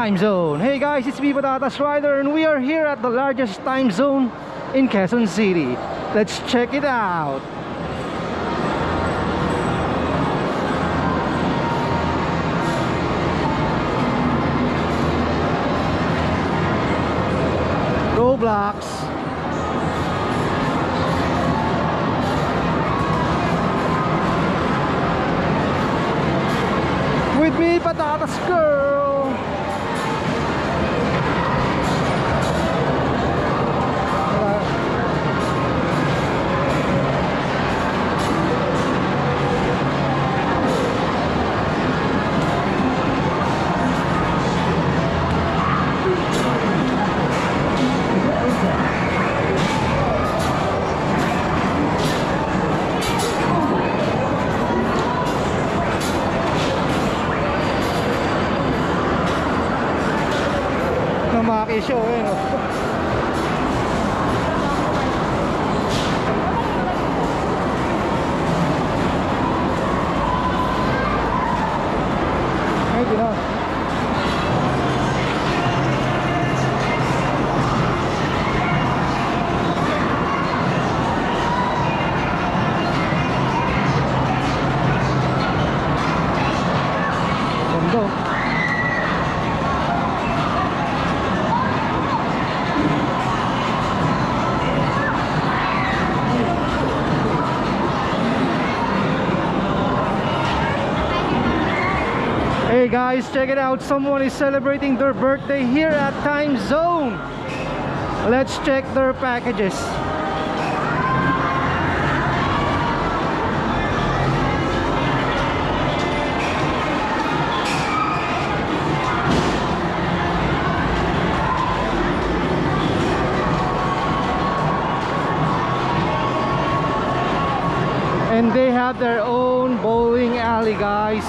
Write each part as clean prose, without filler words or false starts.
Time Zone. Hey guys, it's me Patatas Rider and we are here at the largest time zone in Quezon City. Let's check it out. Roblox. With me, Patatas Girl. Show eh, no? Maybe not. Ganda. Hey guys, check it out. Someone is celebrating their birthday here at Time Zone. Let's check their packages. And they have their own bowling alley, guys.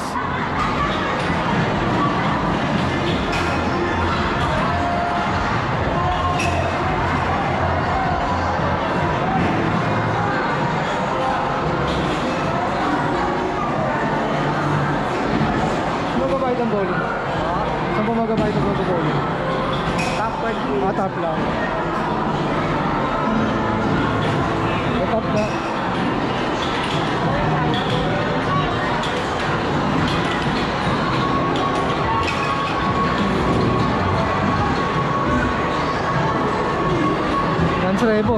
Ang bowling? Saan po magabayad ang bowling? Top 1. Top lang. Top na. Rebo.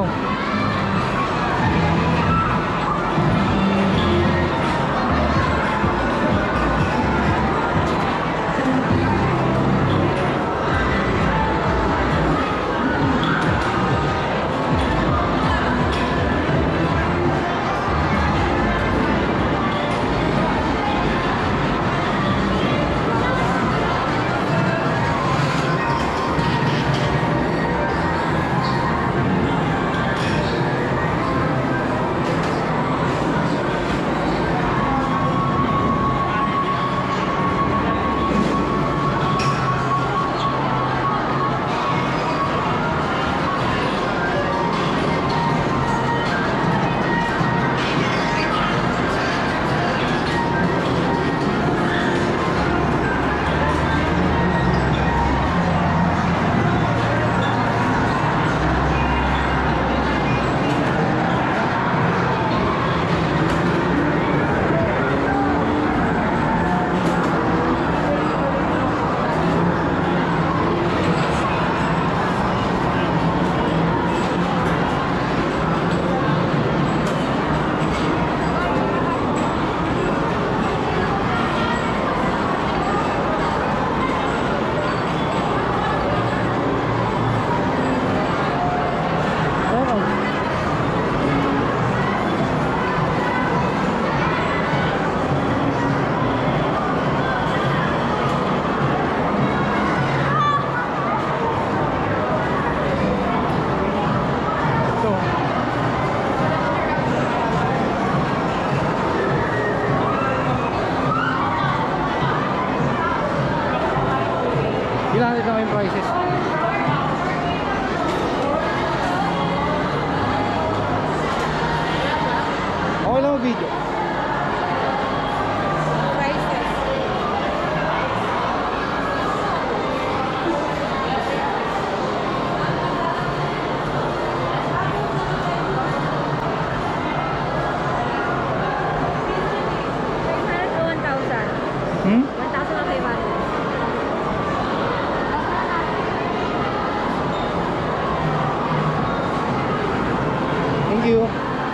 you.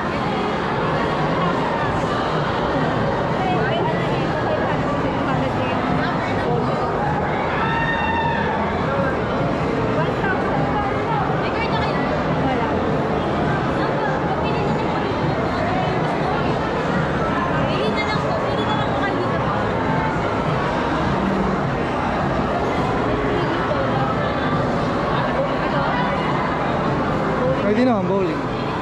Pwede naman bowling.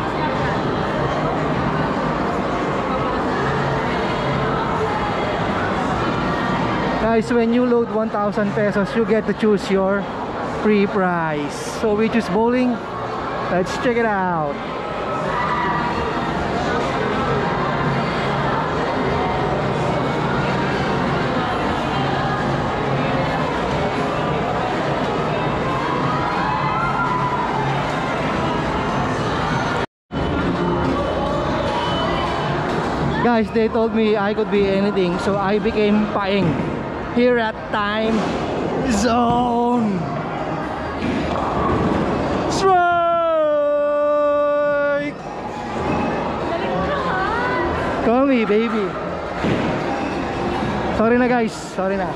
Guys, when you load 1,000 pesos, you get to choose your free prize. So we choose bowling. Let's check it out. Guys, they told me I could be anything, so I became Paeng here at Time Zone. Strike! Call me, baby. Sorry na guys, sorry na.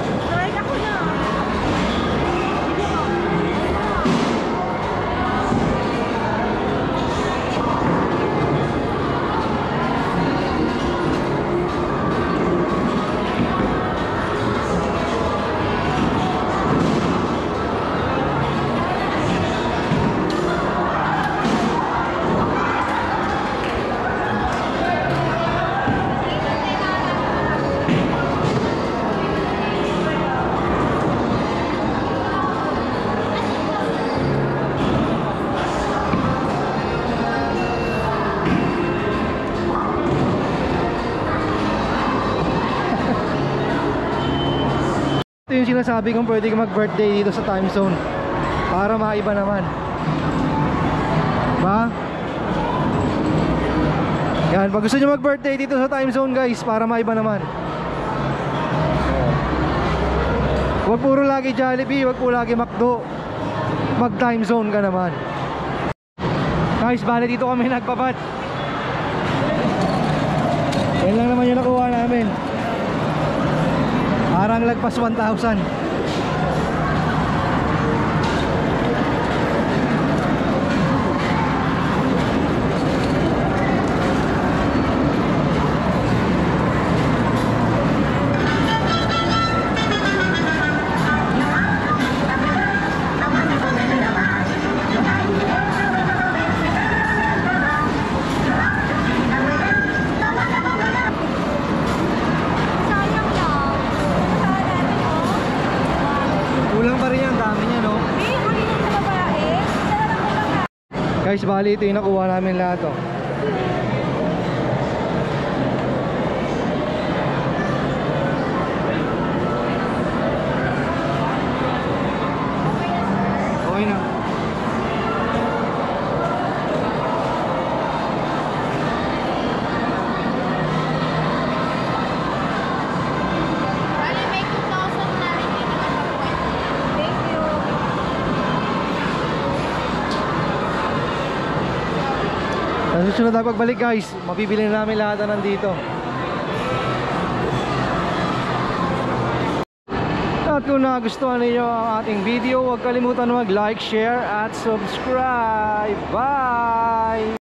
Ito yung sinasabi kong pwede ka mag-birthday dito sa time zone para maiba naman, ba? Yan, pag gusto nyo mag-birthday dito sa time zone guys, para maiba naman. Huwag puro lagi Jollibee, huwag puro lagi McDo. Mag time zone ka naman. Guys, bale dito kami nagpapat. Yan lang naman yung nakuha namin. Parang lagpas 1,000. Guys, bali ito yung nakuha namin lahat, oh. Okay na. Bali, may 2,000 na rin dito na sa point. Thank you. Sa susunod na pagbalik guys, mabibili na namin lahat na nandito. At kung nagustuhan niyo ang ating video, huwag kalimutan mag-like, share at subscribe. Bye!